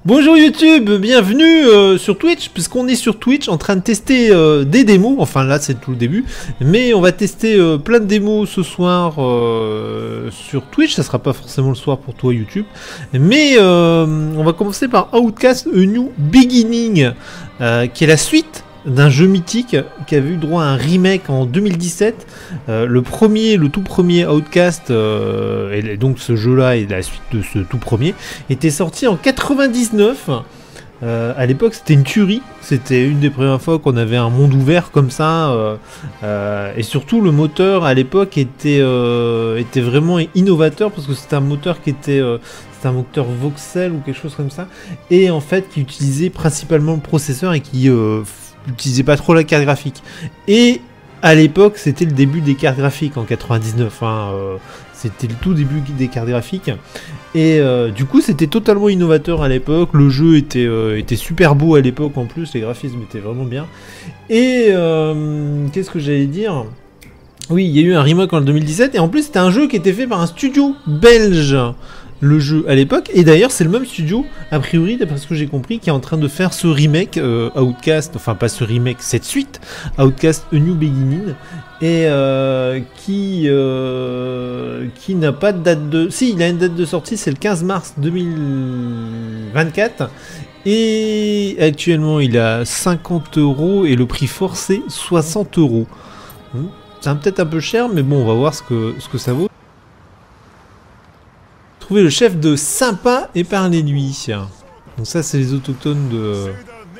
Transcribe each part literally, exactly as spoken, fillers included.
Bonjour YouTube, bienvenue euh, sur Twitch, puisqu'on est sur Twitch en train de tester euh, des démos, enfin là c'est tout le début, mais on va tester euh, plein de démos ce soir euh, sur Twitch, ça sera pas forcément le soir pour toi YouTube, mais euh, on va commencer par Outcast A New Beginning, euh, qui est la suite d'un jeu mythique qui avait eu droit à un remake en deux mille dix-sept. Euh, le premier, le tout premier Outcast, euh, et donc ce jeu-là et la suite de ce tout premier, était sorti en quatre-vingt-dix-neuf. Euh, à l'époque, c'était une tuerie. C'était une des premières fois qu'on avait un monde ouvert comme ça. Euh, euh, et surtout, le moteur à l'époque était, euh, était vraiment innovateur parce que c'était un moteur qui était... Euh, c'était un moteur voxel ou quelque chose comme ça. Et en fait, qui utilisait principalement le processeur et qui... Euh, n'utilisait pas trop la carte graphique. Et à l'époque, c'était le début des cartes graphiques en quatre-vingt-dix-neuf. Hein, euh, c'était le tout début des cartes graphiques. Et euh, du coup, c'était totalement innovateur à l'époque. Le jeu était, euh, était super beau à l'époque en plus. Les graphismes étaient vraiment bien. Et euh, qu'est-ce que j'allais dire ? Oui, il y a eu un remake en deux mille dix-sept. Et en plus, c'était un jeu qui était fait par un studio belge. Le jeu à l'époque, et d'ailleurs c'est le même studio, a priori, d'après ce que j'ai compris, qui est en train de faire ce remake euh, Outcast, enfin pas ce remake, cette suite, Outcast A New Beginning, et euh, qui, euh, qui n'a pas de date de... Si, il a une date de sortie, c'est le quinze mars deux mille vingt-quatre, et actuellement il a cinquante euros, et le prix forcé soixante euros. C'est peut-être un peu cher, mais bon, on va voir ce que, ce que ça vaut. Trouver le chef de Sympa et parlez-lui. Donc ça c'est les autochtones de...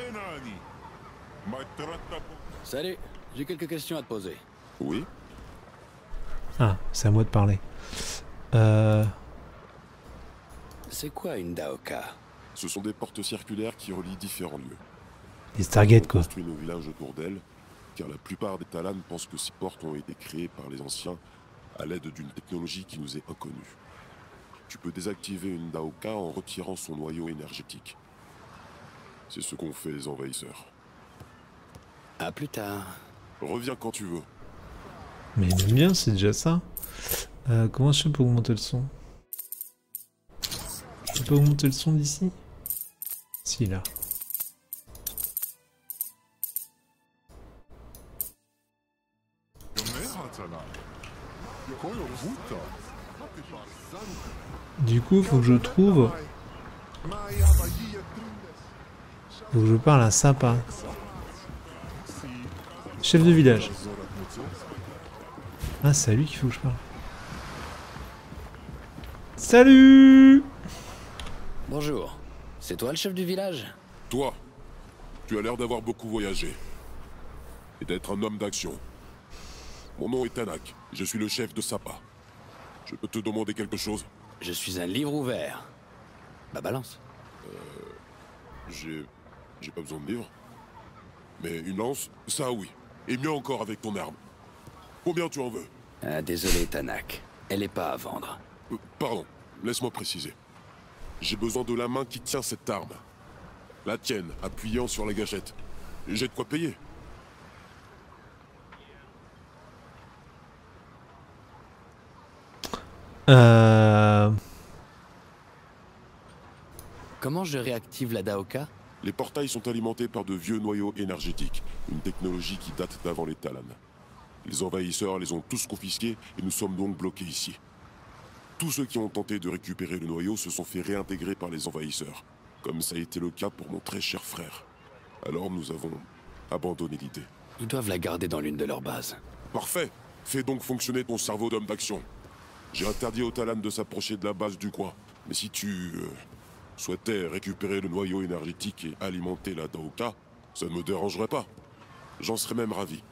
Salut, j'ai quelques questions à te poser. Oui. Ah, c'est à moi de parler. Euh... C'est quoi une Daoka? Ce sont des portes circulaires qui relient différents lieux. Des Stargate quoi. On construit nos villages autour d'elles, car la plupart des Talans pensent que ces portes ont été créées par les anciens à l'aide d'une technologie qui nous est inconnue. Tu peux désactiver une Daoka en retirant son noyau énergétique. C'est ce qu'ont fait les envahisseurs. À plus tard. Reviens quand tu veux. Mais il aime bien, c'est déjà ça. Euh, comment je fais pour augmenter le son? Je peux pas augmenter le son d'ici? Si, là. Du coup, faut que je trouve... Faut que je parle à Sympa. Chef de village. Ah, c'est à lui qu'il faut que je parle. Salut! Bonjour. C'est toi le chef du village? Toi, tu as l'air d'avoir beaucoup voyagé. Et d'être un homme d'action. Mon nom est Tanak. Je suis le chef de Sapa. Je peux te demander quelque chose? Je suis un livre ouvert. Bah balance. Euh... J'ai... J'ai pas besoin de livre. Mais une lance, ça oui. Et mieux encore avec ton arme. Combien tu en veux? Ah, désolé Tanak. Elle est pas à vendre. Euh, pardon, laisse-moi préciser. J'ai besoin de la main qui tient cette arme. La tienne, appuyant sur la gâchette. J'ai de quoi payer. Euh... Comment je réactive la Daoka? Les portails sont alimentés par de vieux noyaux énergétiques, une technologie qui date d'avant les Talans. Les envahisseurs les ont tous confisqués et nous sommes donc bloqués ici. Tous ceux qui ont tenté de récupérer le noyau se sont fait réintégrer par les envahisseurs, comme ça a été le cas pour mon très cher frère. Alors nous avons abandonné l'idée. Ils doivent la garder dans l'une de leurs bases. Parfait. Fais donc fonctionner ton cerveau d'homme d'action. J'ai interdit aux Talans de s'approcher de la base du coin. Mais si tu euh, souhaitais récupérer le noyau énergétique et alimenter la Daoka, ça ne me dérangerait pas. J'en serais même ravi.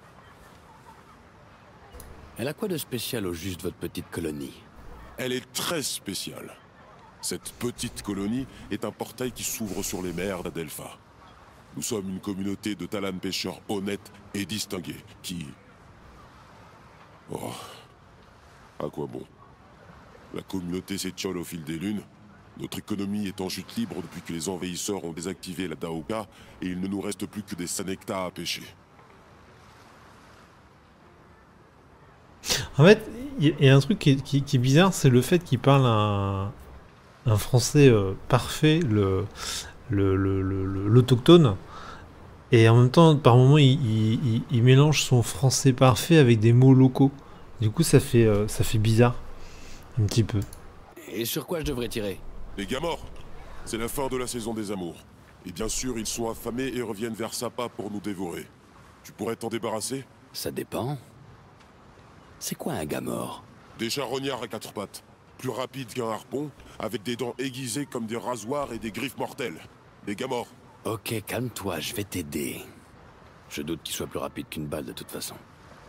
Elle a quoi de spécial au juste votre petite colonie? Elle est très spéciale. Cette petite colonie est un portail qui s'ouvre sur les mers d'Adelpha. Nous sommes une communauté de Talans pêcheurs honnêtes et distingués qui... Oh... À quoi bon? La communauté s'étiole au fil des lunes. Notre économie est en chute libre depuis que les envahisseurs ont désactivé la Daoka et il ne nous reste plus que des Sanekta à pêcher. En fait, il y, y a un truc qui est, qui, qui est bizarre, c'est le fait qu'il parle à un, un français euh, parfait, le le, le, le, le- l'autochtone. Et en même temps, par moments, il, il, il- il mélange son français parfait avec des mots locaux. Du coup, ça fait, euh, ça fait bizarre. Un petit peu. Et sur quoi je devrais tirer? Les gars morts, c'est la fin de la saison des amours. Et bien sûr, ils sont affamés et reviennent vers Sapa pour nous dévorer. Tu pourrais t'en débarrasser? Ça dépend. C'est quoi un gars mort? Des charognards à quatre pattes. Plus rapides qu'un harpon, avec des dents aiguisées comme des rasoirs et des griffes mortelles. Des gars morts. Ok, calme-toi, je vais t'aider. Je doute qu'il soit plus rapide qu'une balle de toute façon.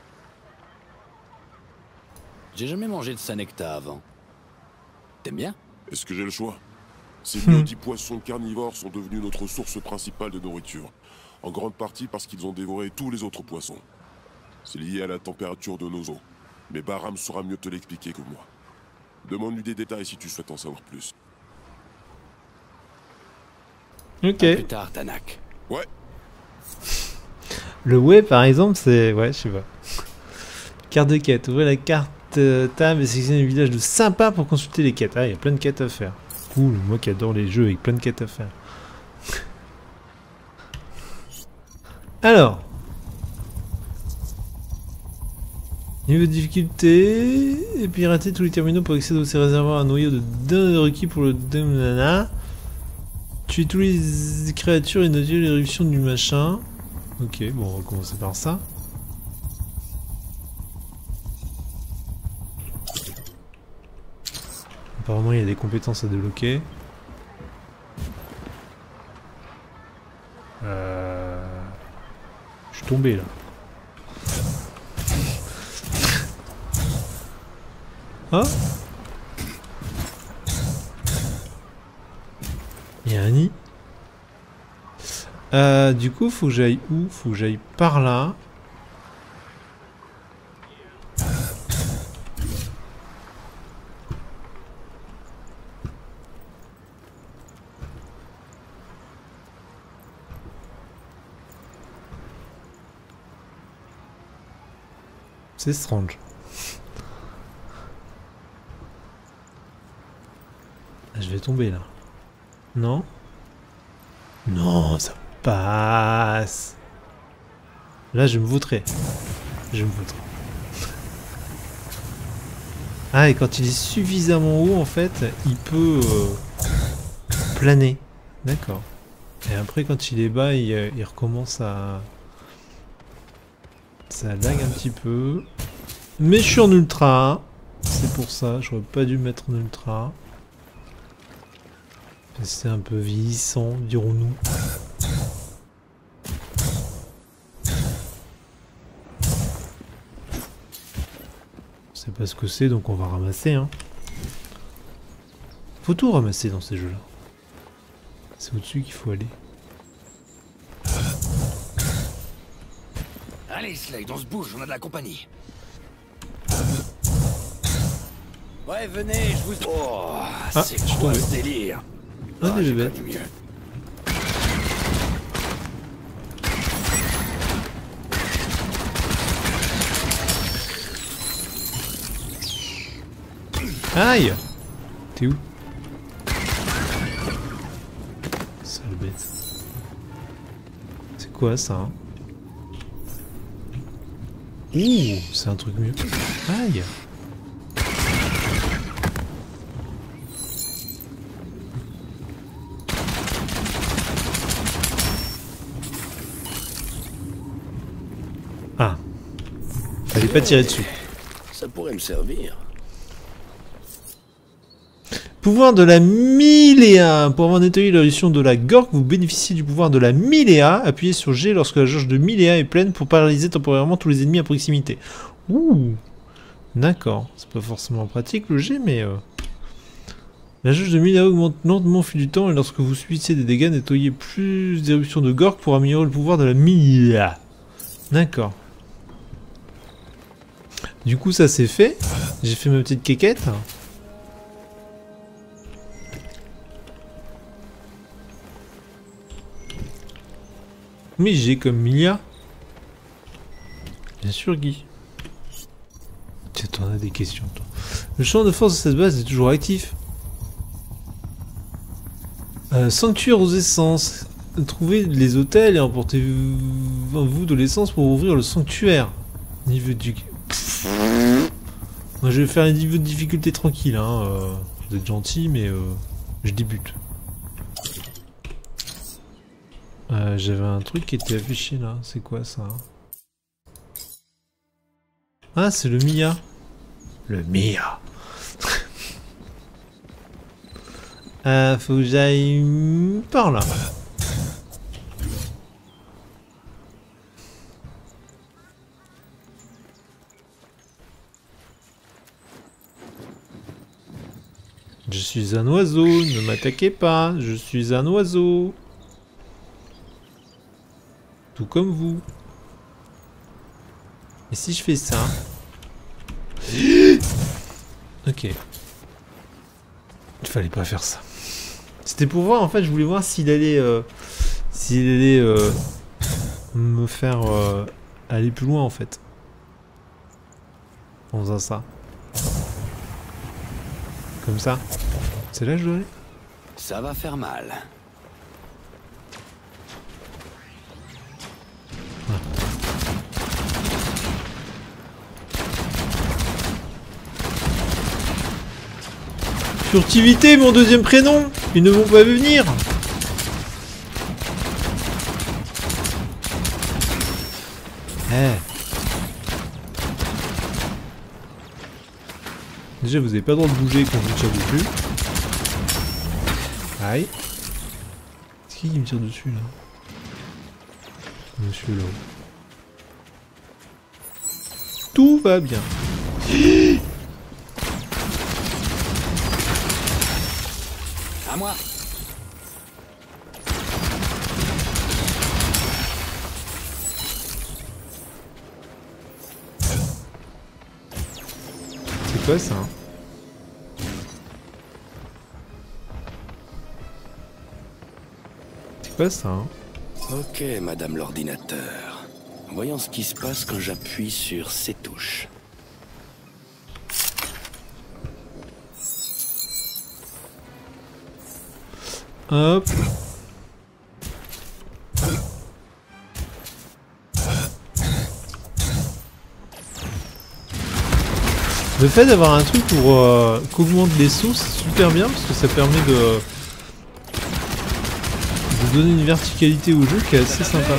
J'ai jamais mangé de Sanecta avant. T'aimes bien? Est-ce que j'ai le choix? Ces maudits poissons carnivores sont devenus notre source principale de nourriture. En grande partie parce qu'ils ont dévoré tous les autres poissons. C'est lié à la température de nos eaux. Mais Bahram saura mieux te l'expliquer que moi. Demande-lui des détails si tu souhaites en savoir plus. Ok. À plus tard, Tanak. Ouais, Le ouais, par exemple, c'est... Ouais, je sais pas. Carte de quête. Ouvrez la carte euh, table et sélectionnez le village de Sapa pour consulter les quêtes. Ah, il y a plein de quêtes à faire. Cool, moi qui adore les jeux avec plein de quêtes à faire. Alors. Niveau de difficulté. Pirater tous les terminaux pour accéder aux ces réservoirs à noyau de données requis pour le Demnana. Tuer tous les créatures et noter l'éruption du machin. Ok, bon, on va commencer par ça. Apparemment, il y a des compétences à débloquer. Euh... Je suis tombé là. Ah, il y a un nid. Euh, du coup, faut que j'aille où? Faut que j'aille par là. C'est strange. Ah, je vais tomber là. Non? Non, ça passe. Là, je me vautrais. Je me vautrais. Ah, et quand il est suffisamment haut, en fait, il peut euh, planer. D'accord. Et après, quand il est bas, il, euh, il recommence à... Ça lag un petit peu. Mais je suis en ultra. C'est pour ça, j'aurais pas dû mettre en ultra. C'est un peu vieillissant, dirons-nous. Je sais pas ce que c'est, donc on va ramasser. Hein. Faut tout ramasser dans ces jeux-là. C'est au-dessus qu'il faut aller. Allez, Slade, on se bouge, on a de la compagnie. Ouais, venez, je vous... Oh, Ah, c'est je suis quoi tombé. ce délire? Ah, des j'ai bébés. connu mieux. Aïe! T'es où? Sale bête. C'est quoi ça? Hein? Ouh, c'est un truc mieux. Aïe! Ah. Fallait pas tirer dessus. Ça pourrait me servir. Pouvoir de la Milléa. Pour avoir nettoyé l'éruption de la Gork, vous bénéficiez du pouvoir de la Milléa. Appuyez sur G lorsque la jauge de Milléa est pleine pour paralyser temporairement tous les ennemis à proximité. Ouh. D'accord. C'est pas forcément pratique le G, mais... Euh... La jauge de Milléa augmente lentement au fil du temps et lorsque vous subissez des dégâts, nettoyez plus d'éruptions de Gork pour améliorer le pouvoir de la Milléa. D'accord. Du coup, ça c'est fait. J'ai fait ma petite quéquette. Mais j'ai comme Milia. Bien sûr, Guy. Tiens, t'en as des questions, toi. Le champ de force de cette base est toujours actif. Euh, sanctuaire aux essences. Trouvez les hôtels et emportez-vous de l'essence pour ouvrir le sanctuaire. Niveau du... Moi, je vais faire un niveau de difficulté tranquille. Hein. Euh, vous êtes gentil, mais euh, je débute. Euh, J'avais un truc qui était affiché là. C'est quoi ça? Ah, c'est le Mia. Le Mia. euh, faut que j'aille par là. Je suis un oiseau, ne m'attaquez pas, je suis un oiseau. Tout comme vous. Et si je fais ça? Ok. Il fallait pas faire ça. C'était pour voir, en fait, je voulais voir s'il allait... Euh, s'il allait euh, me faire euh, aller plus loin, en fait. En faisant ça. Comme ça. C'est là que je dois aller? Ça va faire mal. Ah. Furtivité, mon deuxième prénom! Ils ne vont pas venir! Eh. Déjà, vous avez pas le droit de bouger quand je ne tire dessus. Aïe. C'est qui qui me tire dessus là? Monsieur là. Tout va bien. À moi. C'est quoi ça? C'est quoi ça? Ok, madame l'ordinateur. Voyons ce qui se passe quand j'appuie sur ces touches. Hop. Le fait d'avoir un truc pour euh, qu'augmente les sauts, c'est super bien parce que ça permet de, de donner une verticalité au jeu qui est assez sympa.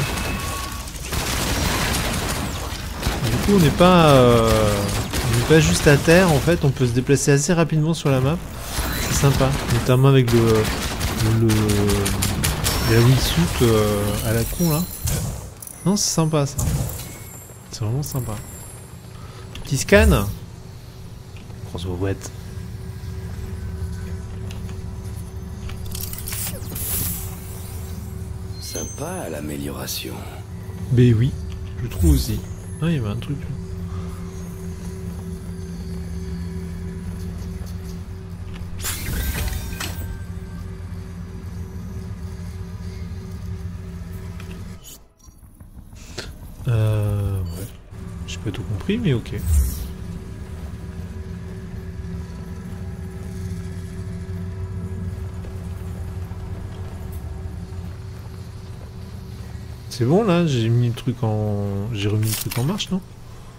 Du coup, on n'est pas, euh, on n'est pas juste à terre en fait, on peut se déplacer assez rapidement sur la map. C'est sympa, notamment avec le, le, la wingsuit euh, à la con là. Non, c'est sympa ça. C'est vraiment sympa. Petit scan. Crossbow-boîte. Sympa l'amélioration. Ben oui, je trouve aussi. Ah, il y avait un truc. Euh... Ouais. J'ai pas tout compris, mais ok. C'est bon là, j'ai mis le truc en... J'ai remis le truc en marche, non?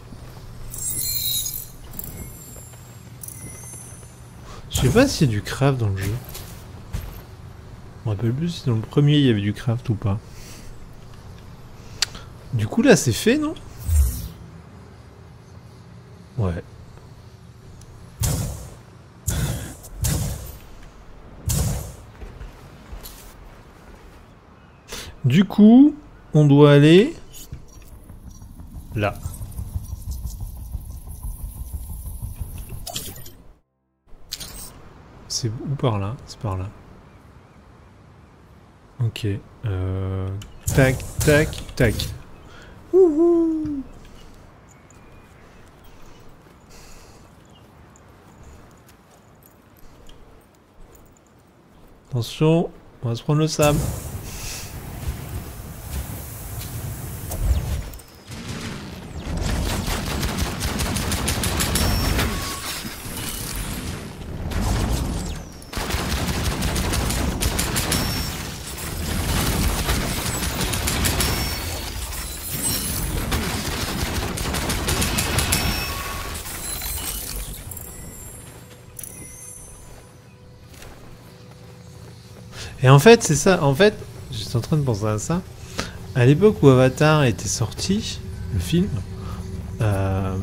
Je sais pas s'il y a du craft dans le jeu. Je me rappelle plus si dans le premier il y avait du craft ou pas. Du coup là c'est fait, non? Ouais. Du coup, on doit aller là. C'est où par là? C'est par là. Ok. Euh... Tac, tac, tac. Wouhou! Attention, on va se prendre le sable. Et en fait, c'est ça. En fait, j'étais en train de penser à ça. À l'époque où Avatar était sorti, le film, euh,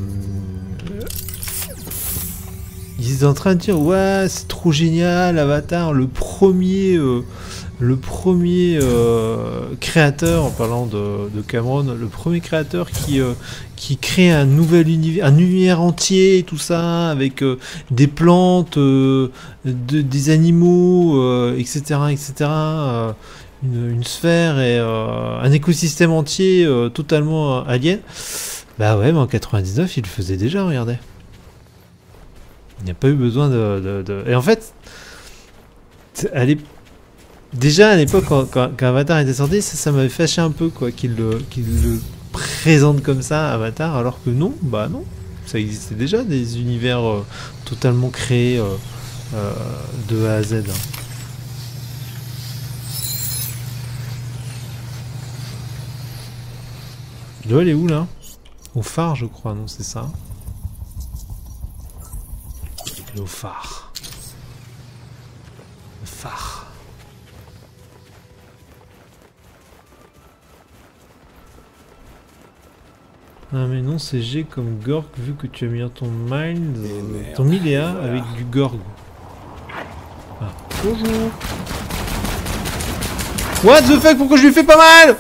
ils étaient en train de dire ouais, c'est trop génial, Avatar, le premier, euh, le premier euh, créateur, en parlant de, de Cameron, le premier créateur qui euh, qui crée un nouvel univers, un univers entier, tout ça, avec euh, des plantes, euh, de, des animaux, euh, et cetera, et cetera. Euh, Une, une sphère et euh, un écosystème entier euh, totalement euh, alien. Bah ouais, mais en quatre-vingt-dix-neuf, il le faisait déjà, regardez. Il n'y a pas eu besoin de... de, de... Et en fait, à déjà à l'époque, quand, quand, quand Avatar était sorti, ça, ça m'avait fâché un peu, quoi, qu'il le, qu'il le présente comme ça, Avatar, alors que non, bah non. Ça existait déjà, des univers euh, totalement créés euh, euh, de A à Z. Hein. Je dois aller où là? Au phare je crois, non c'est ça? Le phare. Le phare. Ah mais non c'est G comme Gorg vu que tu as mis ton mind, euh, ton Miléa voilà. Avec du Gorg. Ah. Bonjour. What the fuck, pourquoi je lui fais pas mal?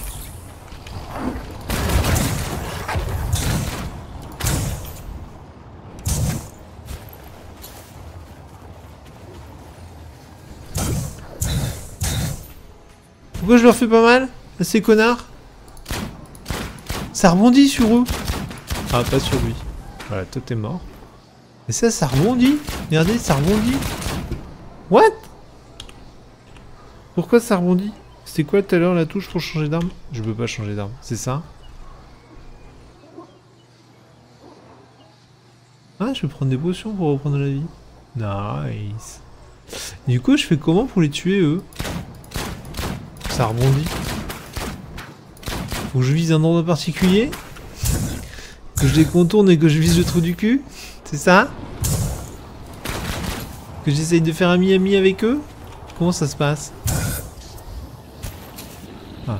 Pourquoi je leur fais pas mal à ces connards? Ça rebondit sur eux. Ah, pas sur lui. Voilà, toi t'es mort. Et ça, ça rebondit. Regardez, ça rebondit. What? Pourquoi ça rebondit? C'était quoi tout à l'heure la touche pour changer d'arme? Je peux pas changer d'arme, c'est ça? Ah, je vais prendre des potions pour reprendre la vie. Nice. Du coup, je fais comment pour les tuer, eux? Ça rebondit. Faut que je vise un endroit particulier? Que je les contourne et que je vise le trou du cul? C'est ça? Que j'essaye de faire ami-ami avec eux? Comment ça se passe? Ah.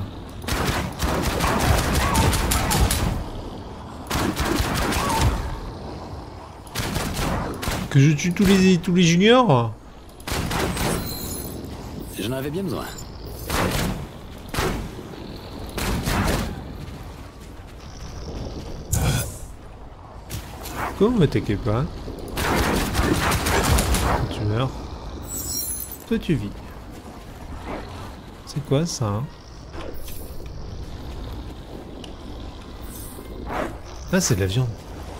Que je tue tous les, tous les juniors? J'en avais bien besoin. Comment m'attaquez pas? Tu meurs. Toi tu vis. C'est quoi ça hein? Ah c'est de la viande.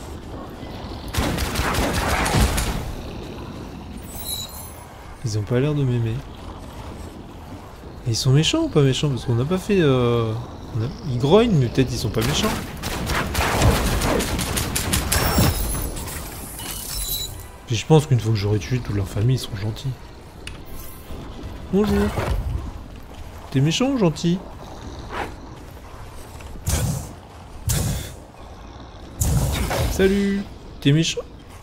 Ils ont pas l'air de m'aimer. Ils sont méchants ou pas méchants? Parce qu'on n'a pas fait... Euh... On a... Ils grognent mais peut-être ils sont pas méchants. Puis je pense qu'une fois que j'aurai tué toute leur famille, ils seront gentils. Bonjour. T'es méchant ou gentil? Salut. T'es méchant?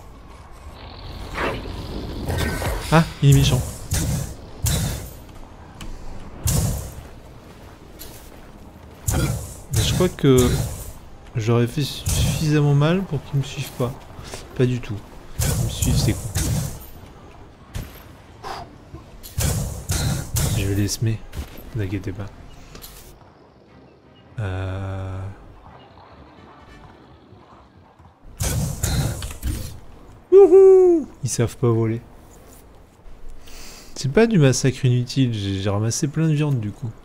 Ah, il est méchant. Mais je crois que j'aurais fait suffisamment mal pour qu'ils me suivent pas. Pas du tout. Ils me suivent, c'est con. Je vais les semer. Ne vous inquiétez pas. Euh... Wouhou! Ils savent pas voler. C'est pas du massacre inutile, j'ai ramassé plein de viande du coup.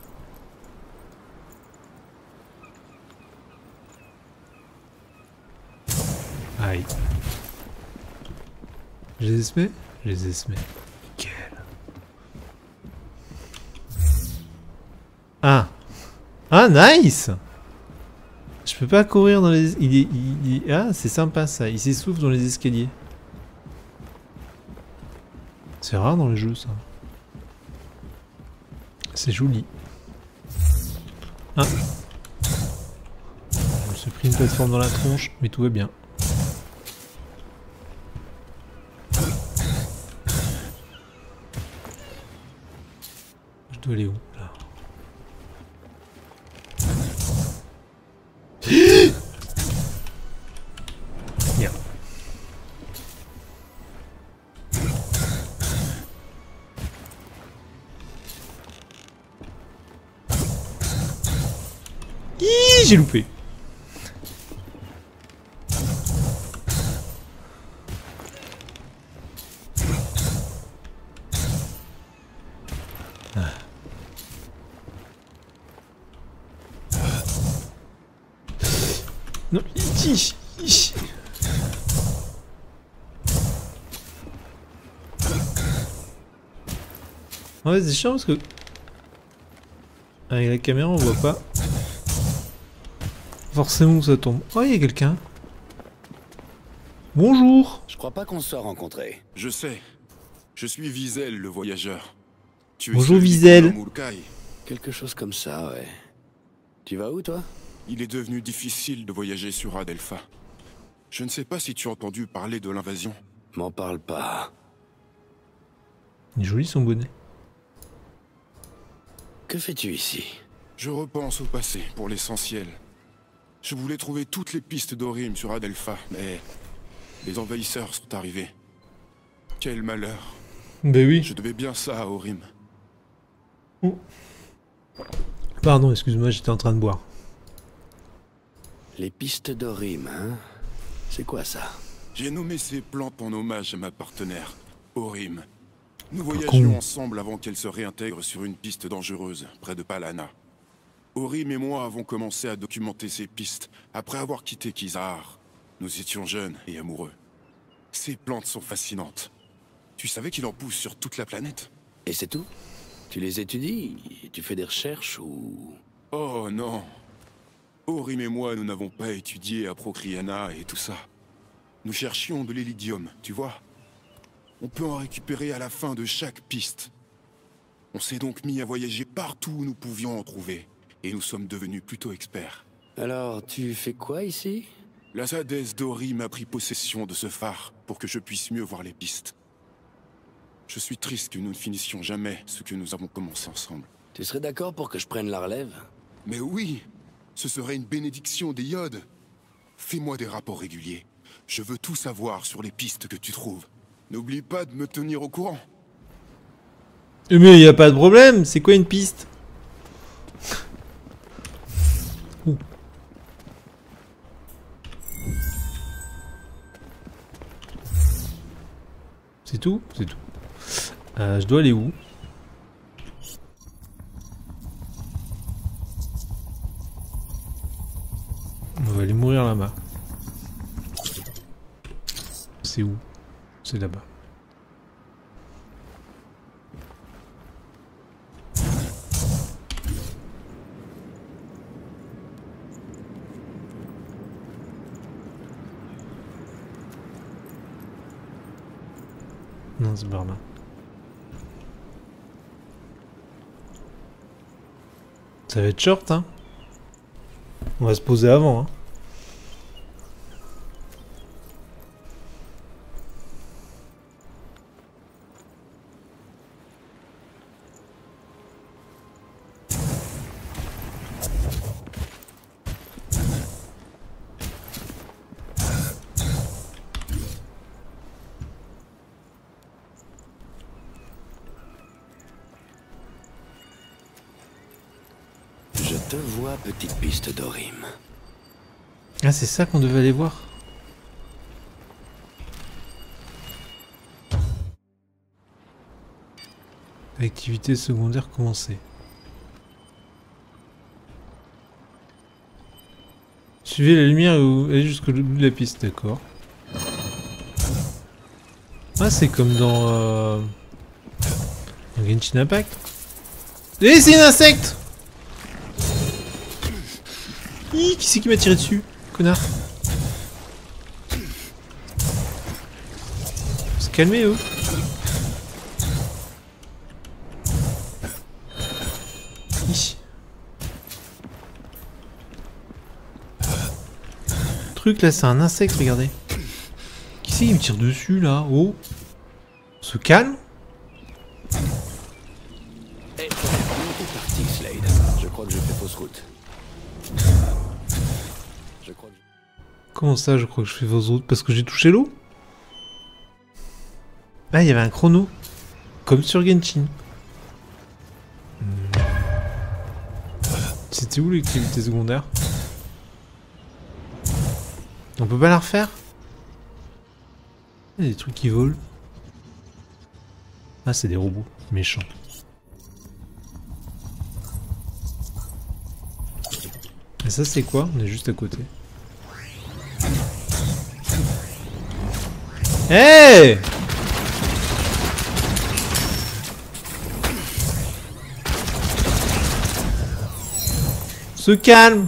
Aïe. Je les ai semés? Je les ai semés. Nickel. Ah. Ah, nice! Je peux pas courir dans les... Il est... Il est... Ah, c'est sympa ça. Il s'essouffle dans les escaliers. C'est rare dans les jeux ça. C'est joli. Ah. Je me suis pris une plateforme dans la tronche, mais tout va bien. dois aller où là? Merde. Hi, j'ai loupé. Ah. Non, ici, ici. Ouais, c'est chiant parce que avec la caméra on voit pas forcément où ça tombe. Oh, il y a quelqu'un. Bonjour. Je crois pas qu'on se soit rencontrés. Je sais. Je suis Wiesel, le voyageur. Tu es Bonjour, celui Wiesel. de Murkai. Quelque chose comme ça, ouais. Tu vas où, toi? Il est devenu difficile de voyager sur Adelpha. Je ne sais pas si tu as entendu parler de l'invasion. M'en parle pas. Il est joli son bonnet. Que fais-tu ici? Je repense au passé, pour l'essentiel. Je voulais trouver toutes les pistes d'Orim sur Adelpha, mais les envahisseurs sont arrivés. Quel malheur. Ben oui. Je devais bien ça à Orim. Oh. Pardon, excuse-moi, j'étais en train de boire. Les pistes d'Orim, hein? C'est quoi ça? J'ai nommé ces plantes en hommage à ma partenaire, Orim. Nous con. voyagions ensemble avant qu'elle se réintègre sur une piste dangereuse, près de Palana. Orim et moi avons commencé à documenter ces pistes après avoir quitté Kizar. Nous étions jeunes et amoureux. Ces plantes sont fascinantes. Tu savais qu'il en pousse sur toute la planète? Et c'est tout? Tu les étudies? Tu fais des recherches ou... Oh non. Orim et moi, nous n'avons pas étudié à Procryana et tout ça. Nous cherchions de l'Elydium, tu vois. On peut en récupérer à la fin de chaque piste. On s'est donc mis à voyager partout où nous pouvions en trouver. Et nous sommes devenus plutôt experts. Alors, tu fais quoi ici? La Zadès d'Orim a pris possession de ce phare pour que je puisse mieux voir les pistes. Je suis triste que nous ne finissions jamais ce que nous avons commencé ensemble. Tu serais d'accord pour que je prenne la relève? Mais oui, ce serait une bénédiction des Yodes. Fais-moi des rapports réguliers. Je veux tout savoir sur les pistes que tu trouves. N'oublie pas de me tenir au courant. Mais y a pas de problème, c'est quoi une piste? Ouh. C'est tout? C'est tout. Euh, je dois aller où? On va aller mourir là-bas. C'est où? C'est là-bas. Non, c'est par là. Ça va être short, hein. On va se poser avant, hein. Je te vois, petite piste d'Orim. Ah, c'est ça qu'on devait aller voir. Activité secondaire commencée. Suivez la lumière et allez jusqu'au bout de la piste, d'accord. Ah, c'est comme dans, euh... dans Genshin Impact. Eh, c'est un insecte! Hi, qui c'est qui m'a tiré dessus, connard? Faut se calmer, eux. Hi. Le truc là, c'est un insecte, regardez. Qui c'est qui me tire dessus là? Oh. On se calme. Hey, On est parti, Slade. Je crois que j'ai fait fausse route. Je crois que... Comment ça, je crois que je fais fausse route? Parce que j'ai touché l'eau? Ah, il y avait un chrono. Comme sur Genshin. Hmm. C'était où l'activité secondaire? On peut pas la refaire? Il y a des trucs qui volent. Ah, c'est des robots méchants. Et ça, c'est quoi? On est juste à côté. Hey! Se calme!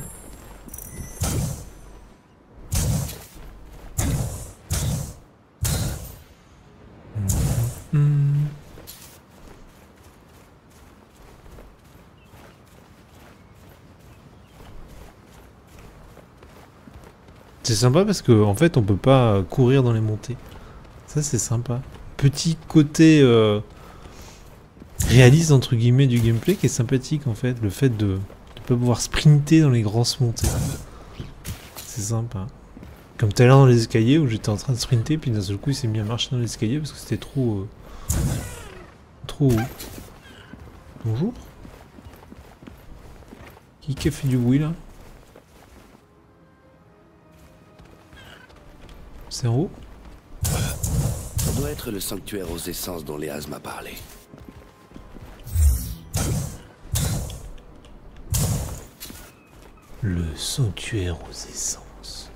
C'est sympa parce que en fait on peut pas courir dans les montées. Ça c'est sympa. Petit côté euh, réaliste entre guillemets du gameplay qui est sympathique en fait. Le fait de ne pas pouvoir sprinter dans les grosses montées. C'est sympa. Comme tout à l'heure dans les escaliers où j'étais en train de sprinter puis d'un seul coup il s'est mis à marcher dans l'escalier parce que c'était trop... Euh, trop haut. Bonjour. Qui qui a fait du bruit là? C'est en haut? Ça doit être le sanctuaire aux essences dont Léaz m'a parlé. Le sanctuaire aux essences.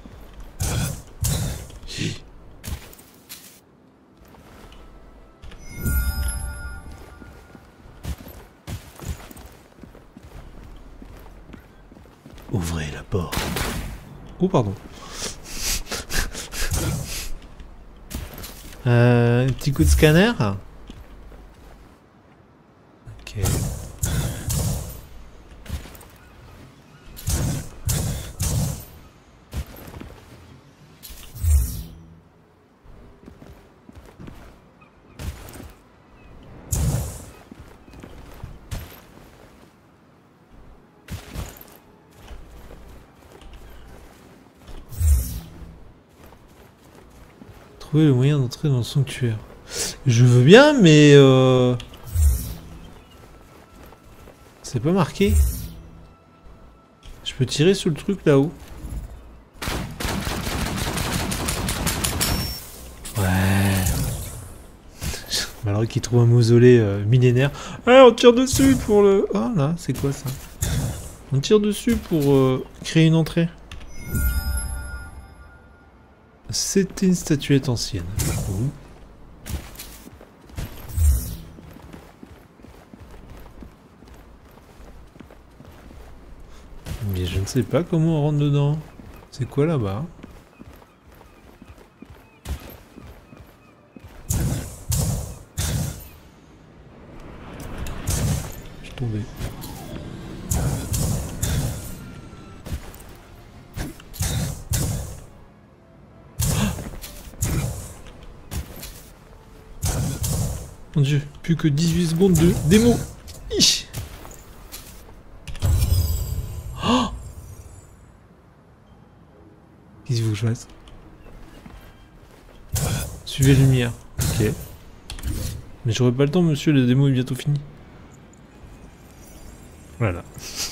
Ouvrez la porte. Oh pardon. Euh, un petit coup de scanner. Ok. Trouver le moyen d'entrer dans le sanctuaire. Je veux bien, mais euh... c'est pas marqué. Je peux tirer sur le truc là-haut. Ouais. Alors qu'il trouve un mausolée euh, millénaire. Ah, on tire dessus pour le... Oh là, c'est quoi ça? On tire dessus pour euh, créer une entrée. C'était une statuette ancienne. Ouh. Mais je ne sais pas comment on rentre dedans. C'est quoi là-bas? Je suis tombé. Mon dieu, plus que dix-huit secondes de démo. Hi. Oh, qu'est-ce qu'il faut que je fasse? Suivez la lumière. Ok. Mais j'aurai pas le temps, monsieur, la démo est bientôt finie. Voilà.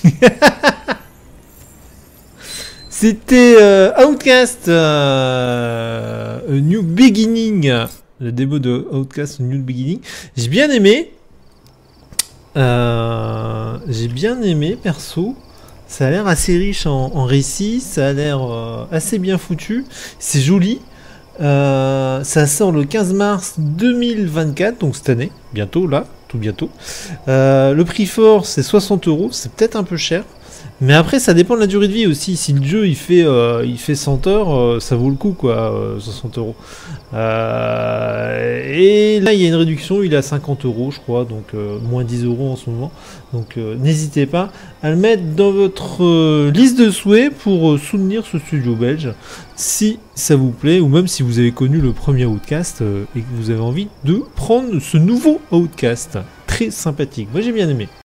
C'était euh, Outcast euh, A New Beginning. La démo de Outcast A New Beginning. J'ai bien aimé. Euh, J'ai bien aimé, perso. Ça a l'air assez riche en, en récit. Ça a l'air euh, assez bien foutu. C'est joli. Euh, ça sort le quinze mars deux mille vingt-quatre, donc cette année. Bientôt, là. Tout bientôt. Euh, le prix fort, c'est soixante euros. C'est peut-être un peu cher. Mais après, ça dépend de la durée de vie aussi. Si le jeu il fait, euh, il fait cent heures, euh, ça vaut le coup, quoi, euh, soixante euros. Euh, et là, il y a une réduction, il est à cinquante euros, je crois, donc euh, moins dix euros en ce moment. Donc euh, n'hésitez pas à le mettre dans votre euh, liste de souhaits pour euh, soutenir ce studio belge, si ça vous plaît, ou même si vous avez connu le premier Outcast euh, et que vous avez envie de prendre ce nouveau Outcast. Très très sympathique. Moi j'ai bien aimé.